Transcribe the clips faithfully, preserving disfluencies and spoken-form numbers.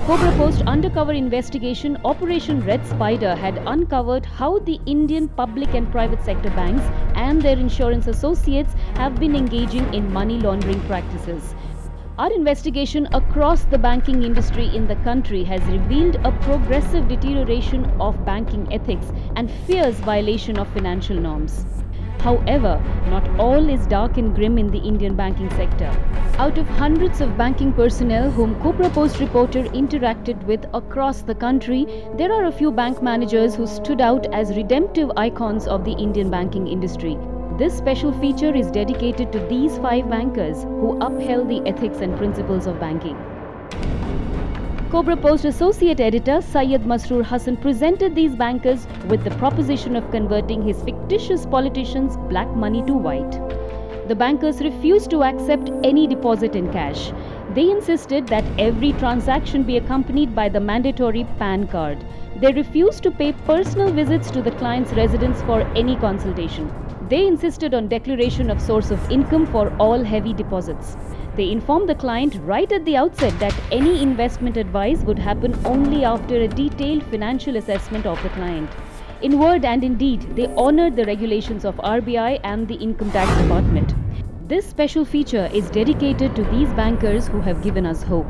Cobra Post undercover investigation Operation Red Spider had uncovered how the Indian public and private sector banks and their insurance associates have been engaging in money laundering practices. Our investigation across the banking industry in the country has revealed a progressive deterioration of banking ethics and fierce violation of financial norms. However, not all is dark and grim in the Indian banking sector. Out of hundreds of banking personnel whom Cobra Post reporter interacted with across the country, there are a few bank managers who stood out as redemptive icons of the Indian banking industry. This special feature is dedicated to these five bankers who upheld the ethics and principles of banking. Cobra Post Associate Editor Syed Masroor Hassan presented these bankers with the proposition of converting his fictitious politicians' black money to white. The bankers refused to accept any deposit in cash. They insisted that every transaction be accompanied by the mandatory PAN card. They refused to pay personal visits to the client's residence for any consultation. They insisted on declaration of source of income for all heavy deposits. They informed the client right at the outset that any investment advice would happen only after a detailed financial assessment of the client. In word and in deed, they honored the regulations of R B I and the Income Tax Department. This special feature is dedicated to these bankers who have given us hope.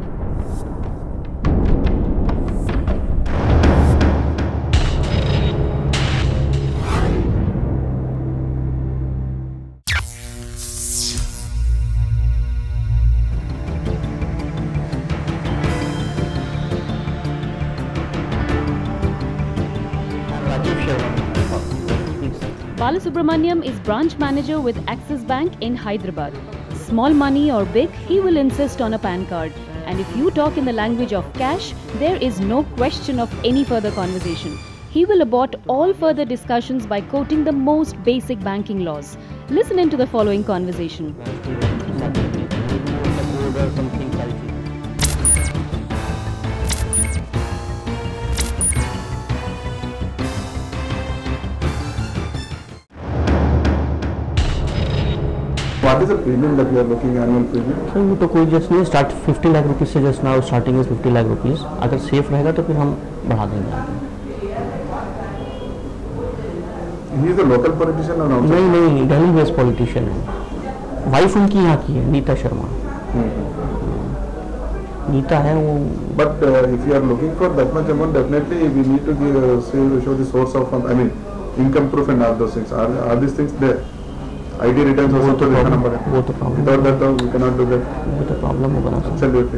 Balasubramaniam is branch manager with Axis Bank in Hyderabad. Small money or big, he will insist on a PAN card. And if you talk in the language of cash, there is no question of any further conversation. He will abort all further discussions by quoting the most basic banking laws. Listen into the following conversation. What is the premium that you are looking annual premium? Sir वो तो कोई just नहीं start fifty lakh rupees से just now starting is fifty lakh rupees अगर safe रहेगा तो फिर हम बढ़ा देंगे. He is a local politician or not? नहीं नहीं दिल्ली बेस्ड पॉलिटिशियन है. वाइफ उनकी यहाँ की है नीता शर्मा. नीता है वो. But uh, if you are looking for that much amount, definitely we need to give, uh, show, show the source of fund. I mean, income proof and all those things. Are are these things there? I T returns also तो देखना पड़ेगा. वो तो problem. Without that, we cannot do that. वो तो problem होगा ना. Absolutely.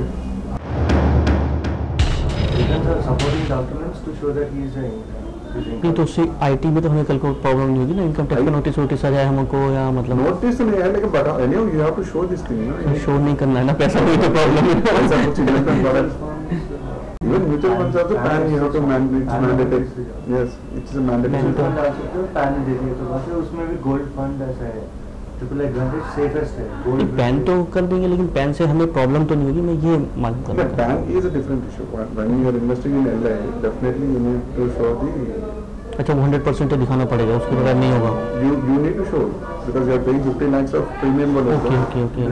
Returns are supporting documents to show that he is a. नहीं तो उससे आईटी में तो हमें कल को प्रॉब्लम नहीं होगी ना. इनकम टैक्स का नोटिस वोटिस आ जाए हमको या मतलब नोटिस नहीं है लेकिन बता any you have to show this thing ना. शो नहीं करना है ना. पैसा नहीं तो प्रॉब्लम है. पैसा कुछ इन्वेस्टमेंट वाला even mutual funds also PAN you have to mandate. It's mandatory. Yes, it is a mandatory. PAN दे दिए तो बस उसमें भी गोल्ड फंड ऐसा है. ट्रिपल आई ग्रांटेड सेफेस्ट है. गोल्ड पैन तो कर देंगे लेकिन पैन से हमें प्रॉब्लम तो नहीं होगी. मैं ये मालूम कर रहा हूं. PAN is a different issue. When you are investing in L I, definitely you need to show the. अच्छा वो हंड्रेड परसेंट तो दिखाना पड़ेगा. उसके बगैर नहीं होगा. You you need to show because you are paying fifty lakhs of premium. Okay okay okay.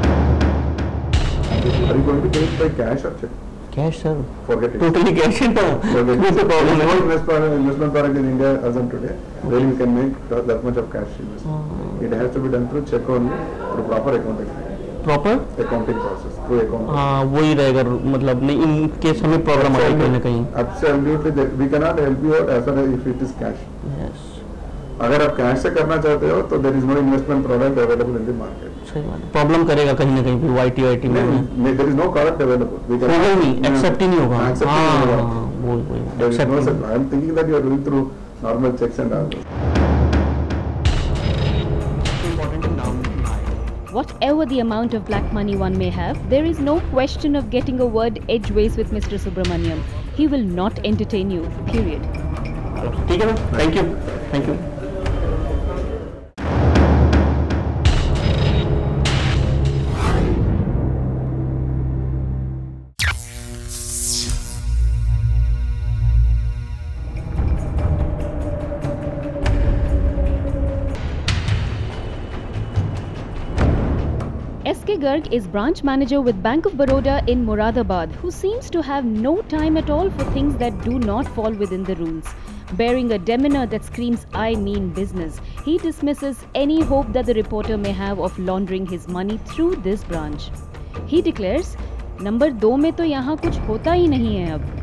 Are you going to pay it by cash or check? Cash sir. Forget it. Totally cash है तो. Forget it. There is no investment investment product in India as on today. Where you can make that, that much of cash investment. It has to be done through check only through proper accounting. Proper accounting process through accounting. हाँ वही रहेगा. मतलब नहीं in case हमें problem आएगी कहीं ना कहीं. Absolutely, we cannot help you out as far as if it is cash. Yes. अगर आप कैश से करना चाहते हो तो there is no investment product available in the market. सही बात है. प्रॉब्लम करेगा कहीं ना कहीं फिर वाईटी वाईटी में. नहीं there is no product available. We can नहीं एक्सेप्ट ही नहीं होगा. हां वो वो accept. I am thinking that you are doing through normal checks and all. Whatever the amount of black money one may have, there is no question of getting a word edgeways with Mister Subramaniam. He will not entertain you, period. ठीक है ना. Thank you. Thank you. S K Garg is branch manager with Bank of Baroda in Moradabad, who seems to have no time at all for things that do not fall within the rules. Bearing a demeanor that screams, "I mean business," he dismisses any hope that the reporter may have of laundering his money through this branch. He declares, number दो में तो यहाँ कुछ होता ही नहीं है अब.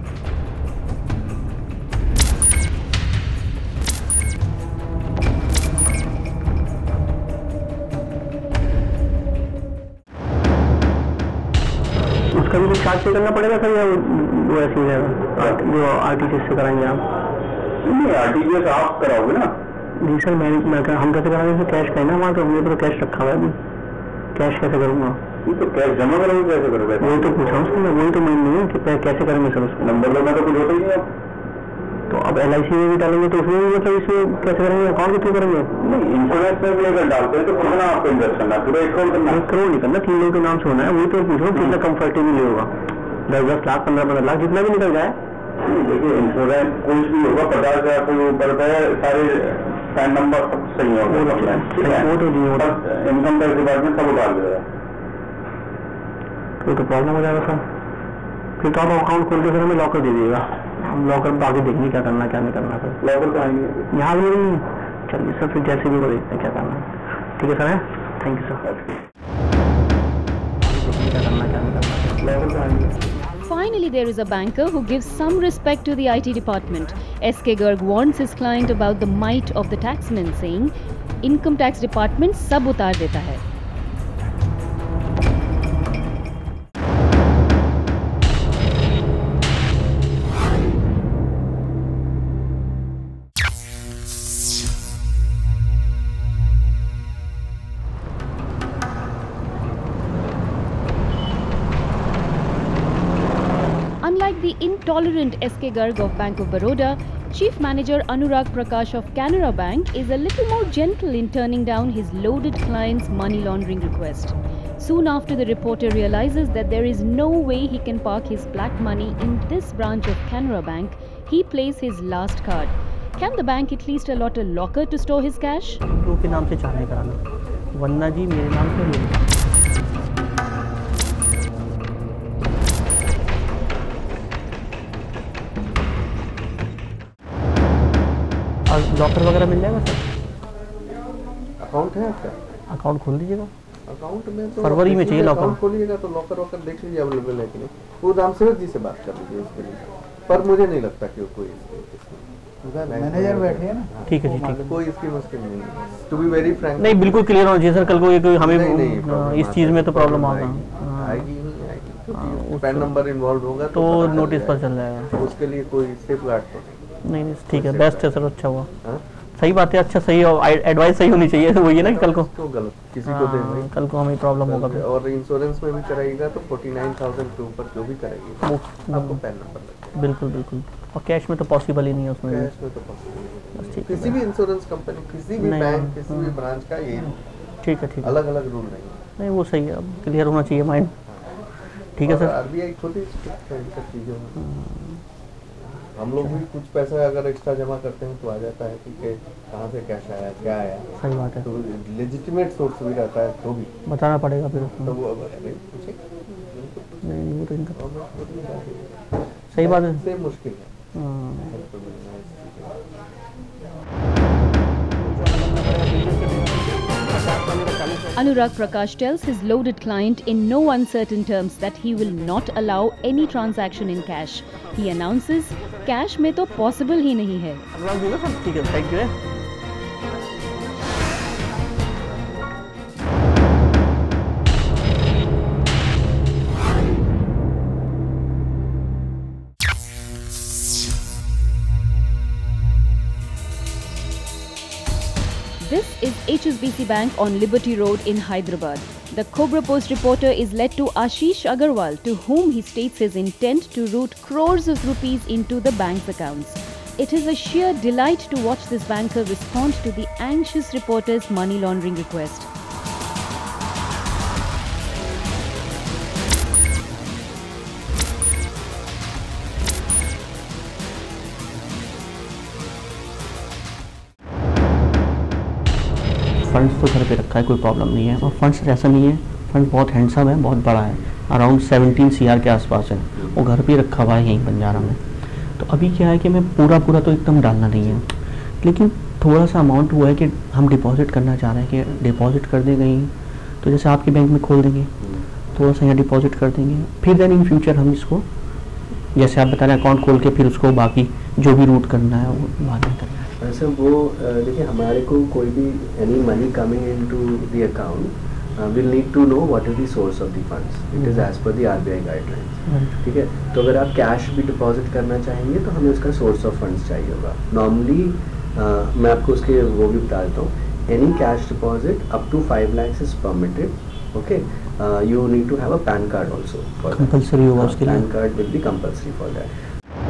उसका भी कुछ चार्ज पे करना पड़ेगा सर, या वो ऐसे ही रहेगा जो आरटीजीएस से कराएंगे आप? नहीं, आरटीजीएस आप कराओगे ना? जी सर, मैं मैं हम कैसे कराएंगे सर? कैश का है ना वहाँ, तो हमने तो कैश रखा हुआ है अभी. कैश कैसे करूँगा? तो कैश जमा करोगे, कैसे करोगे? वही तो पूछा हूँ सर, वही तो मैं नहीं कि कैसे करेंगे सर उसको. नंबर लेना तो कुछ होता ही नहीं आप. तो अब एल आई सी में भी डालेंगे तो उसमें भी मतलब इसमें कैसे करेंगे, अकाउंट के थ्रू करेंगे? नहीं, इंश्योरेंस में भी अगर डालते हैं तो कितना आपको इन्वेस्ट करना है? पूरा एक करोड़ करना है? एक करोड़ नहीं करना, तीन लोगों के नाम से होना है. वही तो पूछ रहा हूँ कितना कंफर्टेबल होगा. दस दस लाख पंद्रह पंद्रह लाख जितना भी निकल जाए. देखिए, इंश्योरेंस कुछ भी होगा, पचास हजार से ऊपर है, सारे पैन नंबर सब सही होगा. वो तो नहीं होगा, इनकम टैक्स डिपार्टमेंट सब उतार देगा. तो तो प्रॉब्लम हो जाएगा सर. फिर तो आप अकाउंट खोल के सर हमें लॉकर दे दीजिएगा. हम लॉकर पर आगे देखने क्या करना क्या नहीं करना सर. लॉकर तो आएंगे यहाँ भी नहीं. चलिए सर, फिर जैसे भी वो देखते हैं क्या करना है. ठीक है सर, है. Thank you sir. क्या करना क्या नहीं करना. लॉकर तो आएंगे. Finally, there is a banker who gives some respect to the I T department. S K Garg warns his client about the might of the taxman, saying, "Income tax department सब उतार देता है." Unlike the intolerant S K Garg of Bank of Baroda, Chief Manager Anurag Prakash of Canara Bank is a little more gentle in turning down his loaded client's money laundering request. Soon after the reporter realizes that there is no way he can park his black money in this branch of Canara Bank, he plays his last card. Can the bank at least allot a locker to store his cash? दो के नाम से चाहे कराना, वरना जी मेरे नाम से नहीं. और लॉकर वगैरह मिल जाएगा सर? अकाउंट है आपका? अकाउंट खोल दीजिएगा. अकाउंट में तो फरवरी में चाहिए लॉकर. अकाउंट खोलिएगा तो लॉकर वॉकर देख लीजिए अवेलेबल है कि नहीं. वो राम सेवक जी से बात कर लीजिए इसके लिए. पर मुझे नहीं लगता कि कोई मैनेजर बैठे हैं ना. ठीक है जी, ठीक है. कोई इसकी मुश्किल नहीं है. टू बी वेरी फ्रैंक, नहीं बिल्कुल क्लियर होना चाहिए सर. कल को ये हमें नहीं, नहीं, इस चीज़ में तो प्रॉब्लम आएगा. आएगी नहीं आएगी. पैन नंबर इन्वॉल्व होगा तो नोटिस पर चल जाएगा. उसके लिए कोई सेफ गार्ड तो नहीं. नहीं नहीं ठीक है, बेस्ट है सर. अच्छा हुआ, सही बात है. अच्छा सही एडवाइस सही होनी चाहिए. वही है ना कि कल को तो गलत किसी को दे, कल को हमें प्रॉब्लम होगा. और इंश्योरेंस में भी कराएगा तो फोर्टी नाइन थाउजेंड के ऊपर जो भी कराएगी आपको पैन नंबर लगेगा. बिल्कुल बिल्कुल. और कैश में तो पॉसिबल ही नहीं है उसमें. कैश में तो पॉसिबल किसी भी इंश्योरेंस कंपनी, किसी भी बैंक, किसी भी ब्रांच का ये ठीक है. ठीक है, अलग अलग रूल नहीं है. नहीं वो सही है. अब क्लियर होना चाहिए माइंड. ठीक है सर. आरबीआई खुद ही स्ट्रिक्ट है इन सब चीज़ों में. हम लोग भी कुछ पैसा अगर एक्स्ट्रा जमा करते हैं तो आ जाता है कि कहाँ से कैश आया, क्या आया. सही बात है. तो लेजिटिमेट सोर्स भी रहता है तो भी बताना पड़ेगा फिर. तो वो पूछे नहीं वो तो इनका सही बात है. से मुश्किल है. Anurag Prakash tells his loaded client in no uncertain terms that he will not allow any transaction in cash. He announces, cash में तो possible ही नहीं है. ठीक है, thank you. This is H S B C Bank on Liberty Road in Hyderabad. The Cobra Post reporter is led to Ashish Agarwal, to whom he states his intent to route crores of rupees into the bank's accounts. It is a sheer delight to watch this banker respond to the anxious reporter's money laundering request. Funds तो घर पे रखा है, कोई problem नहीं है. और funds ऐसा नहीं है फंड बहुत हैंडसम है, बहुत बड़ा है, अराउंड सेवनटीन सी आर के आसपास है, वो घर पे रखा हुआ है यहीं बंजारा में। तो अभी क्या है कि मैं पूरा पूरा तो एकदम डालना नहीं है, लेकिन थोड़ा सा अमाउंट हुआ है कि हम डिपॉजिट करना चाह रहे हैं कि डिपॉजिट कर दें कहीं, तो जैसे आपके बैंक में खोल देंगे, थोड़ा सा यहाँ डिपॉजिट कर देंगे, फिर देन इन फ्यूचर हम इसको जैसे आप बता रहे हैं अकाउंट खोल के फिर उसको बाकी जो भी रूट करना है वो बाद में करना है। वैसे वो देखिए हमारे को कोई भी any money coming into the account will need to know what is the source of the funds, it is as per the RBI guidelines. ठीक है, तो अगर आप कैश भी डिपॉजिट करना चाहेंगे तो हमें उसका सोर्स ऑफ फंड्स चाहिए होगा। नॉर्मली uh, मैं आपको उसके वो भी बता देता हूँ, any cash deposit up to five lakhs is permitted. Okay, you need to have a PAN card also for compulsory होगा उसके लिए, PAN card will be compulsory for that.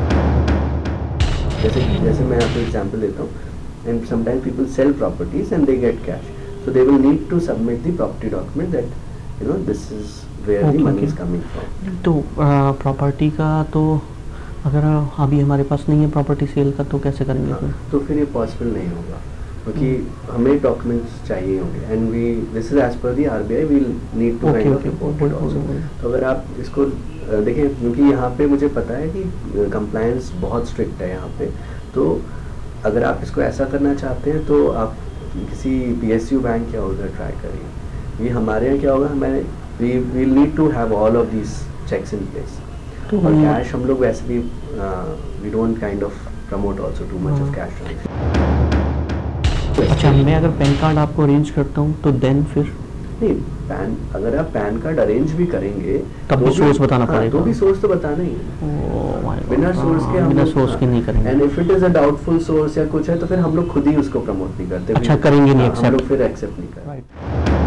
जैसे जैसे मैं आपको एग्जांपल देता हूँ, and sometimes people sell properties and they get cash, so they will need to submit the property document that you know this is where the money is coming from. तो property का तो अगर अभी हमारे पास नहीं है प्रॉपर्टी सेल का तो कैसे करेंगे? हाँ, तो फिर ये पॉसिबल नहीं होगा क्योंकि हमें डॉक्यूमेंट्स चाहिए होंगे, and we this is as per the RBI we need to kind of report it also. तो अगर आप इसको देखिए, क्योंकि यहाँ पे मुझे पता है कि कंप्लायंस बहुत स्ट्रिक्ट है यहाँ पे, तो अगर आप इसको ऐसा करना चाहते हैं तो आप किसी पीएसयू बैंक या उधर ट्राई करिए। ये हमारे यहाँ क्या होगा, हमें we will need to have all of these checks in place. और कैश हम लोग वैसे भी we don't kind of promote also too much of cash transaction. अच्छा, मैं अगर पैन कार्ड आपको अरेंज करता हूँ तो देन फिर नहीं, पैन अगर आप पैन कार्ड अरेंज भी करेंगे तब भी सोर्स बताना पड़ेगा। तो भी सोर्स तो बताना ही है, बिना सोर्स के हम बिना सोर्स के नहीं करेंगे। And if it is a doubtful source या कुछ है तो फिर हम लोग खुद ही उसको प्रमोट नहीं करते। अच्छा, करेंगे नहीं, हम लोग फिर एक्सेप्ट नहीं करते।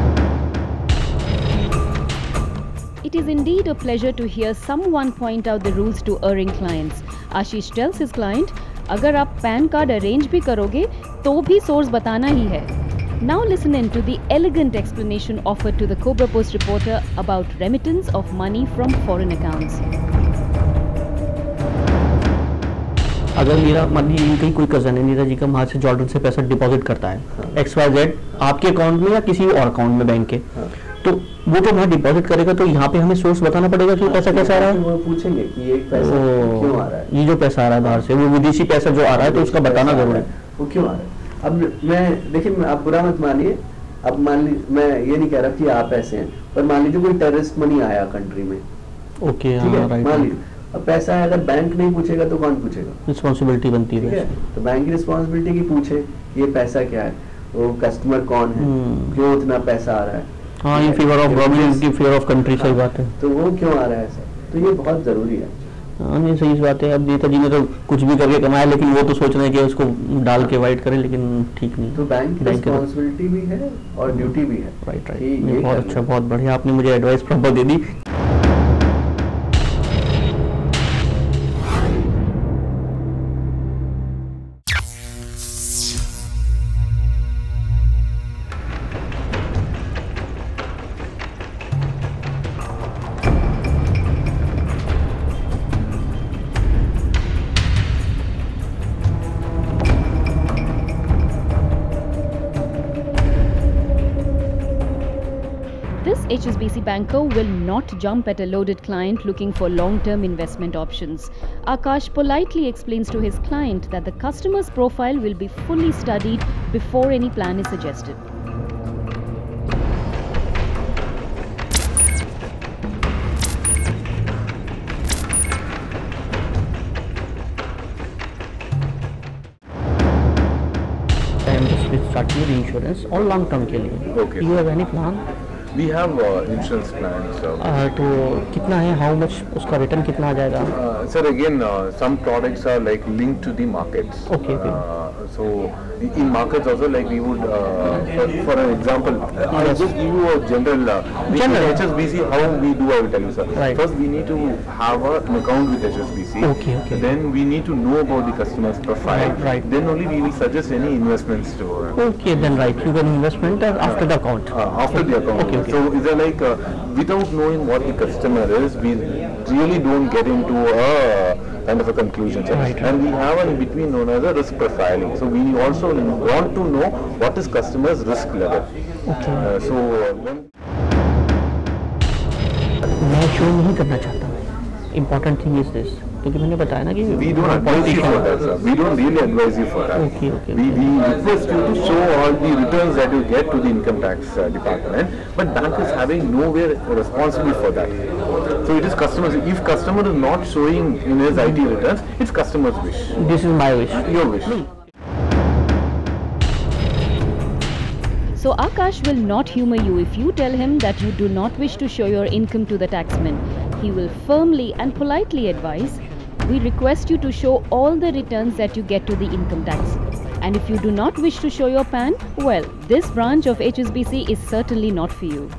It is indeed a pleasure to hear someone point out the rules to erring clients. Ashish tells his client, अगर आप पैन कार्ड अरेंज भी करोगे तो भी सोर्स बताना ही है। Now listen in to the elegant explanation offered to the Cobra Post reporter about remittance of money from foreign accounts. अगर मेरा मान लीजिए कहीं कोई कजन है नीरज जी का वहाँ से जॉर्डन से पैसा डिपॉजिट करता है एक्स वाई जेड आपके अकाउंट में या किसी और अकाउंट में बैंक के, तो वो जो वहाँ डिपॉजिट करेगा तो यहाँ पे हमें सोर्स बताना पड़ेगा कि पैसा कैसा आ रहा है। वो पूछेंगे कि ये पैसा क्यों आ रहा है, ये जो पैसा आ रहा है बाहर से वो विदेशी पैसा जो आ रहा है तो उसका बताना जरूर है, वो क्यों आ रहा है। अब मैं देखिए, आप बुरा मत मानिए, अब मान लीजिए मैं ये नहीं कह रहा कि आप ऐसे हैं, पर मान लीजिए कोई टेररिस्ट मनी आया कंट्री में, ओके ठीक है, मान लीजिए अब पैसा है, अगर बैंक नहीं पूछेगा तो कौन पूछेगा? रिस्पॉन्सिबिलिटी बनती है, है तो बैंक की रिस्पॉन्सिबिलिटी की पूछे ये पैसा क्या है, वो कस्टमर कौन है, क्यों इतना पैसा आ रहा है। हाँ, ये फेवर ऑफ गवर्नमेंट की फेवर ऑफ कंट्री, सही बात है। तो वो क्यों आ रहा है ऐसा, तो ये बहुत जरूरी है। हाँ, ये सही बात है। अब नेताजी ने तो कुछ भी करके कमाया, लेकिन वो तो सोच रहे हैं कि उसको डाल के वाइट करें, लेकिन ठीक नहीं। तो बैंक की रिस्पॉन्सिबिलिटी भी है और ड्यूटी भी है। राइट राइट, बहुत अच्छा, बहुत बढ़िया, आपने मुझे एडवाइस प्रॉपर दे दी। This H S B C banker will not jump at a loaded client looking for long-term investment options. Akash politely explains to his client that the customer's profile will be fully studied before any plan is suggested. Start your insurance और long term के लिए। Okay. You have any plan? We have uh, insurance plans. Uh, uh, तो कितना है, how much उसका return कितना आ जाएगा? uh, sir, again, uh, some products are like linked to the markets. Okay, okay. Uh, so in markets also, like we would, uh, for, for an example, uh, I'll just give you a general. Uh, General. H S B C, how we do, I will tell you, sir. Right. First, we need to have a, an account with H S B C. Okay, okay. Then we need to know about the customer's profile. Right, right. Then only we will suggest any investments to her. Okay, then right, you can investment uh, after the account. Uh, after the account. Okay, okay. So is there like, uh, without knowing what the customer is, we really don't get into a kind of a conclusion. Sir. Right, right. And we have in between known as a risk profiling. So we also want to know what is customer's risk level. Okay. Uh, so uh, when मैं show नहीं करना चाहता। Important thing is this, क्योंकि मैंने बताया ना कि we don't advise you for that, sir. We don't really advise you for that. Okay, okay, We, okay. we request you to show all the returns that you get to the income tax uh, department, but bank is having nowhere responsible for that. So it is customers. If customer is not showing in his I T returns, it's customer's wish. This is my wish. Your wish. So Akash will not humor you if you tell him that you do not wish to show your income to the taxman. He will firmly and politely advise, we request you to show all the returns that you get to the income tax. And if you do not wish to show your P A N, well, this branch of H S B C is certainly not for you.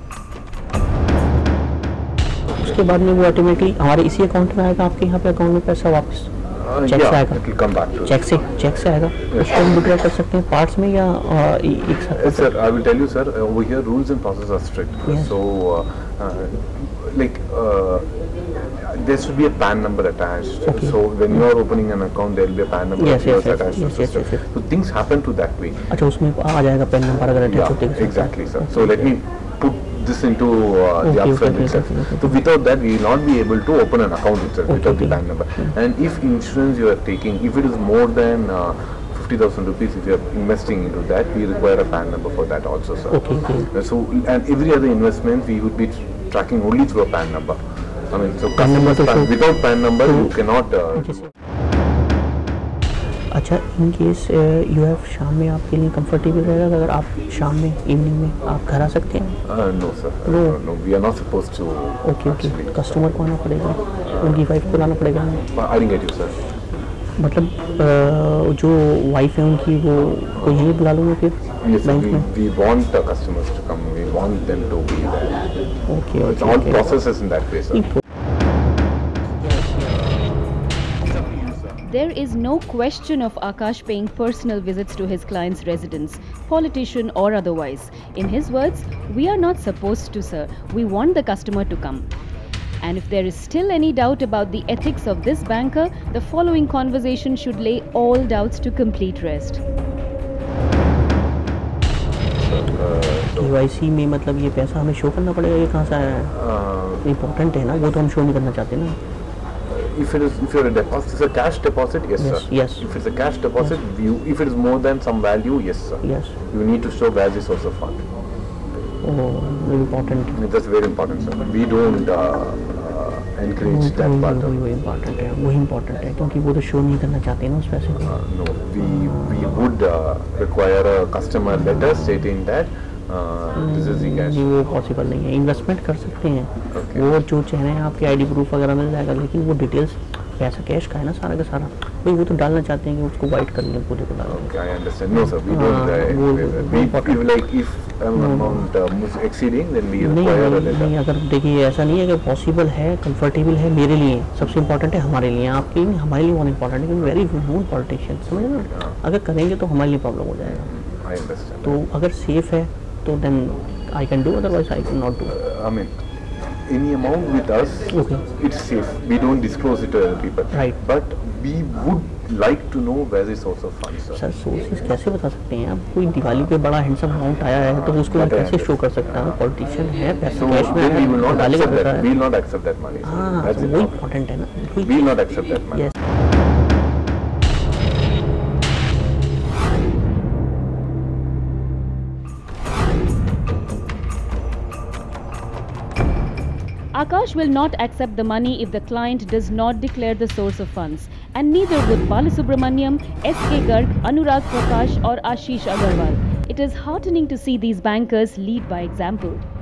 उसके बाद में वो automatically हमारे इसी account में आएगा, आपके यहाँ पे अकाउंट में पैसा वापस Uh, चेक से yeah, आएगा। it will come back to. Cheque से चेक से आएगा, उसको हम विड्रॉ कर सकते हैं पार्ट्स में या अ, ए- एक साथ। Yes, sir. I will tell you, sir. Over here, rules and process are strict. Yes. So, uh, uh, like, uh, there should be a P A N number attached. Okay. So, when you are opening an account, there will be a P A N number Yes, of yours yes, yes, attached yes, to the yes, system. yes, yes. So, things happen to that way. अच्छा, उसमें आ जाएगा PAN number अगर attach होते Yeah, हैं। exactly, sir. So, let me put this into uh, Okay, the okay, upfront okay, itself. okay, okay. So, without that, we will not be able to open an account itself Okay, without the okay. P A N number. And if insurance you are taking, if it is more than uh, fifty thousand rupees, if you are investing into that, we require a P A N number for that also, sir. Okay, okay. Uh, So, and every other investment we would be tracking only through a P A N number. I mean, so P A N number customers to PAN, show- without P A N number you cannot. Uh, जैसे- अच्छा, in case you have शाम में आपके लिए comfortable रहेगा अगर आप शाम में इवनिंग में आप घर आ सकते हैं? uh, no, sir. No. Uh, no, we are not supposed to. Okay okay, actually. Customer को आना पड़ेगा, उनकी वाइफ को लाना पड़ेगा। Uh, I didn't get you, sir. मतलब अ, जो वाइफ है उनकी वो को यहीं बुला लूँगा फिर Yes, बैंक we, में? we want uh, customers to come. We want them to be there. Okay It's okay all okay. processes in that way, sir. There is no question of Akash paying personal visits to his client's residence, politician or otherwise. In his words, we are not supposed to, sir. We want the customer to come. And if there is still any doubt about the ethics of this banker, the following conversation should lay all doubts to complete rest. K Y C में मतलब ये पैसा हमें show करना पड़ेगा, ये कहाँ से आया है? Uh, इम्पोर्टेंट है ना, वो तो हम शो नहीं करना चाहते ना। if it is, if you're a deposit, it's a cash deposit, yes, Yes, sir. yes. If it's a cash deposit, you, if it is more than some value, yes, sir. Yes, You need to show where the source of fund. वो important That's very important, sir. We don't uh, uh, encourage that part. वही Of, वही important है, वही important है क्योंकि वो तो show नहीं करना चाहते ना उस पैसे को। uh, no, we we would uh, require a customer letter stating that uh, this is the cash. नहीं, वो पॉसिबल नहीं है। इन्वेस्टमेंट कर सकते हैं Okay. वो जो चाह रहे हैं आपके आईडी प्रूफ वगैरह मिल जाएगा, लेकिन वो डिटेल्स पैसा कैश का है ना सारा का सारा, भाई वो तो डालना चाहते हैं कि उसको वाइट कर लें पूरे को डाल दें। Okay, I understand. No, sir, we don't. Uh, Uh, वो- we, वो we, important. if, like if um, amount uh, was exceeding, then we नहीं require a नहीं, letter. नहीं अगर देखिए ऐसा नहीं है कि पॉसिबल है, कंफर्टेबल है मेरे लिए, सबसे इम्पोर्टेंट है हमारे लिए, आपके लिए नहीं, हमारे लिए बहुत इंपॉर्टेंट है क्योंकि वेरी नोन पॉलिटिशियन, समझ रहे ना, अगर करेंगे तो हमारे लिए प्रॉब्लम हो जाएगा। I understand. तो अगर सेफ है तो then I can do, otherwise I can not do. Uh, I mean, any amount with us, Okay. it's safe. We don't disclose it to other people. Right. But we would like to know where the source of funds are. Sir sources कैसे बता सकते हैं आप? कोई दिवाली पे बड़ा handsome amount आया है तो उसको But I कैसे शो understand. कर सकता है? पॉलिटिशियन है, पैसा So कैश में then we will है, not डालेगा accept पैसा that. We है। will not accept that money. sir. हाँ, That's तो the वही problem. इम्पोर्टेंट है ना। We will not accept that money. Yes. Akash will not accept the money if the client does not declare the source of funds, and neither would Balasubramaniam, S K Garg, Anurag Prakash or Ashish Agarwal. It is heartening to see these bankers lead by example.